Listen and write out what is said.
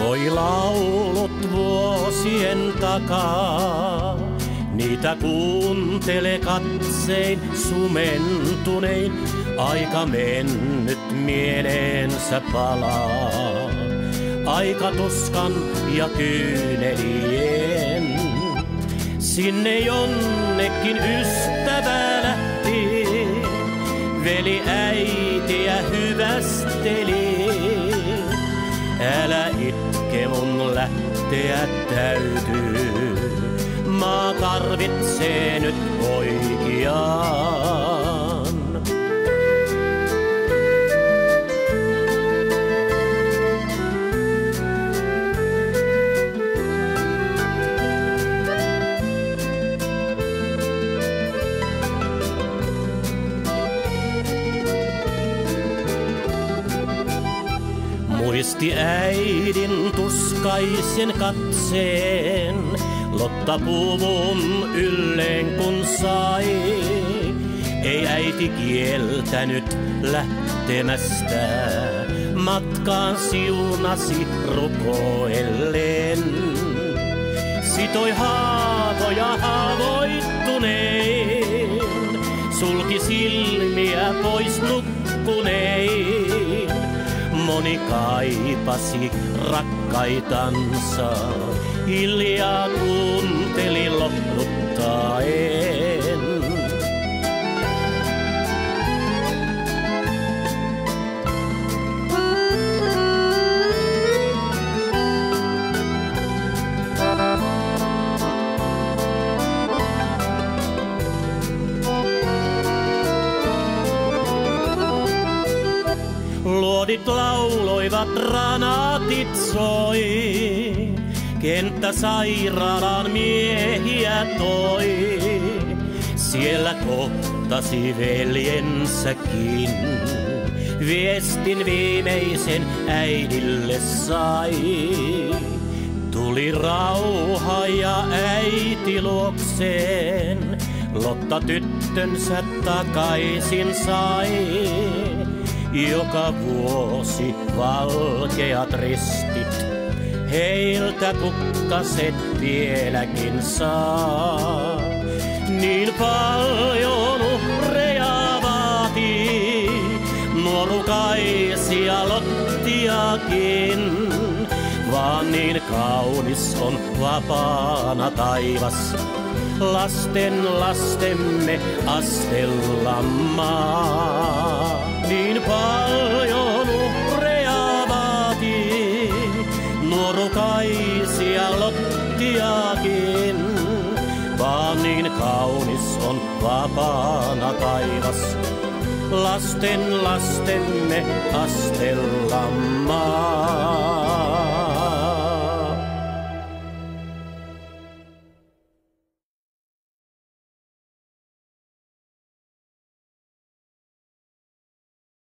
Soi laulut vuosien takaa, niitä kuuntele katsein sumentunein. Aika mennyt mieleensä palaa, aika tuskan ja kyynelien. Sinne jonnekin ystävä lähti, veli äitiä hyvästeli. Älä itke, mun lähteä täytyy, maa tarvitsee nyt poikiaan. Muisti äidin tuskaisen katseen, Lotta puvun ylleen kun sai. Ei äiti kieltänyt lähtemästä, matkaan siunasi rukoillen. Sitoi haavoja haavoittunein, sulki silmiä pois nukkunein. Moni kaipasi rakkaitansa, hiljaa kuunteli lohduttaen. Luodit lauloivat, granaatit soi, kenttä sairaalaan miehiä toi. Siellä kohtasi veljensäkin, viestin viimeisen äidille sai. Tuli rauha ja äiti luokseen, Lotta tyttönsä takaisin sai. Joka vuosi valkeat ristit, heiltä kukkaset vieläkin saa. Niin paljon uhreja vaatii, nuorukaisia Lottiakin. Vaan niin kaunis on vapaana taivas, lasten lastemme astella maa. Niin paljon uhreja vaatii, nuorukaisia Lottiakin. Vaan niin kaunis on vapaana taivas, lasten lastemme astella maa.